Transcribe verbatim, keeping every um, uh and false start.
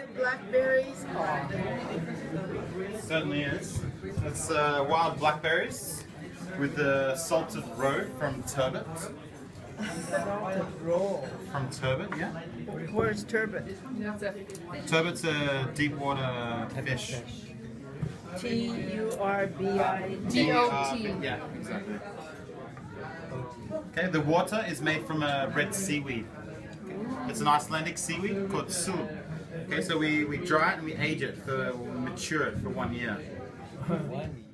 blackberries? Certainly is. It's uh, wild blackberries with the salted roe from Turbot. Salted roe. From Turbot, yeah. Where's turbot? Turbot's a deep water fish. T U R B I D O T. Yeah, exactly. Okay, the water is made from a red seaweed. It's an Icelandic seaweed called sul. Okay, so we, we dry it and we age it for, or mature it for one year.